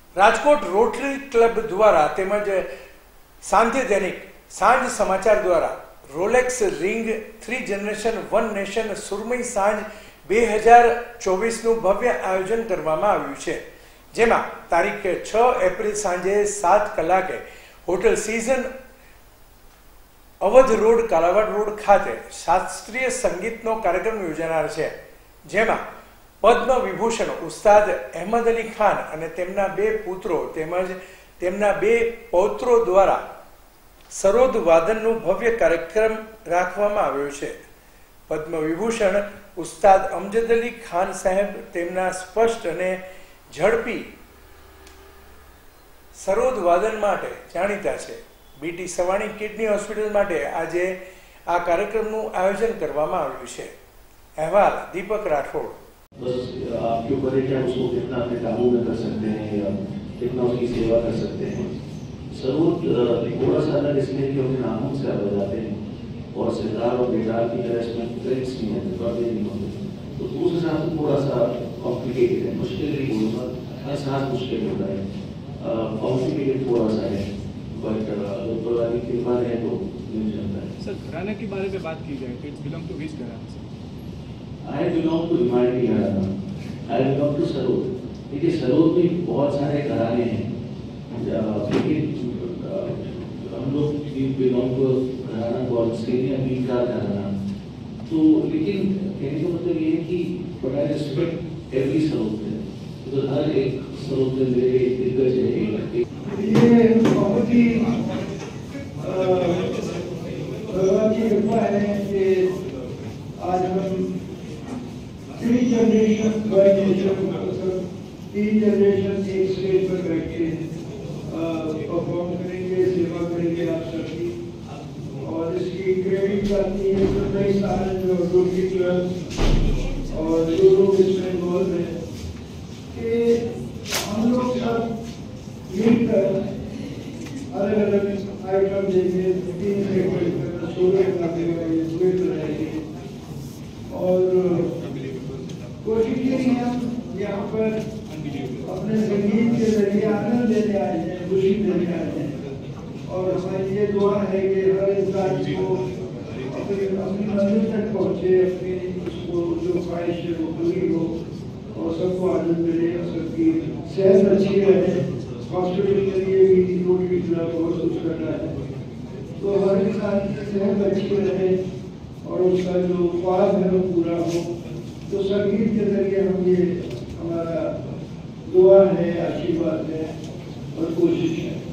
Rajkot rotary club દ્વારા તેમજ સાંધ્ય દૈનિક સાંજ સમાચાર દ્વારા રોલેક્સ રિંગ 3 જનરેશન 1 નેશન સુરમઈ સાંજ 2024નું ભવ્ય આયોજન કરવામાં આવ્યું છે, જેમાં તારીખ 6 એપ્રિલ સાંજે 7 કલાકે hotel season Awadh road Kalawad road ખાતે શાસ્ત્રીય સંગીતનો કાર્યક્રમ યોજાનાર છે, જેમાં પદ્મ વિભૂષણ ઉસ્તાદ અહેમદ અલી ખાન અને તેમના 2 પુત્રો તેમજ તેમના 2 પૌત્રો દ્વારા સરોદ વાદનનું ભવ્ય કાર્યક્રમ રાખવામાં આવ્યો છે। પદ્મ વિભૂષણ ઉસ્તાદ અમજદ અલી ખાન સાહેબ તેમના સ્પષ્ટ અને ઝડપી સરોદ વાદન માટે જાણીતા છે। બીટી સવાણી કિડની હોસ્પિટલ માટે આજે આ કાર્યક્રમનું આયોજન કરવામાં આવ્યું છે। અહેવાલ દીપક રાઠોડ। बस आपके ऊपर है कि आप उसको कितना अपने काबू में कर सकते हैं या कितना उसकी सेवा कर सकते हैं। सरोद थोड़ा सा अलग इसलिए कि अपने नाखून से आप बजाते हैं और सितार और गिटार की तरह इसमें फ्रेट्स नहीं है, बातें नहीं होती, तो उस हिसाब से थोड़ा सा कॉम्प्लिकेटेड है, मुश्किल नहीं बोलूँगा, एहसास मुश्किल होता है, कॉम्प्लिकेटेड थोड़ा सा है, बट अगर पुरानी कृपा है तो मिल जाता है। सर, घराने के बारे में बात की जाए तो इट्स बिलोंग टू विच घराना? I belong to Himalaya घराना, I belong to सरोद। देखिए सरोद में बहुत सारे घराने हैं, लेकिन हम लोग बिलोंग टू घराना गॉल्सकेनिया मीर का घराना, तो लेकिन कहने का मतलब ये है कि बट आई रिस्पेक्ट एवरी सरोद है, तो हर एक सरोद में मेरे दिग्गज है। ये बहुत ही भगवान की कृपा है कि आज हम 3 जनरेशन 3 जनरेशन एक स्टेज पर बैठ के परफॉर्म करेंगे, सेवा करेंगे आप सबकी, और इसकी क्रेडिट जाती है तो कई सारे जो रोटरी क्लब और जो लोग इसमें इन्वॉल्व हैं कि हम लोग सब मिलकर अलग अलग आइटम देंगे, 3 सेक्टर सोलह बनाएंगे, दुएट बनाएंगे, और कोशिश यही है यहाँ पर अपने संगीत के जरिए आनंद देने आए हैं, खुशी देने आए हैं, और हमारी ये दुआ है कि हर इंसान को अपनी मंजिल तक पहुँचे, अपनी उसको जो ख्वाहिश है वो पूरी हो और सबको आनंद मिले और सबकी सेहत अच्छी रहे। हॉस्पिटल के लिए भी रोटरी क्लब बहुत कुछ कर रहा है, तो हर इंसान की सेहत अच्छी रहे और उसका जो ख्वाब है वो पूरा हो। तो संगीत के जरिए हम ये हमारा दुआ है, आशीर्वाद है और कोशिश है।